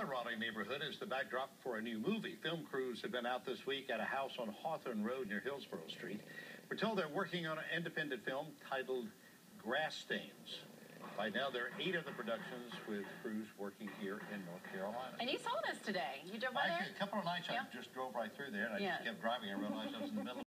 Another Raleigh neighborhood is the backdrop for a new movie. Film crews have been out this week at a house on Hawthorne Road near Hillsborough Street. We're told they're working on an independent film titled Grass Stains. By now, there are 8 other productions with crews working here in North Carolina. And you saw this today. You drove by there? A couple of nights I just drove right through there, and I just kept driving. I realized I was in the middle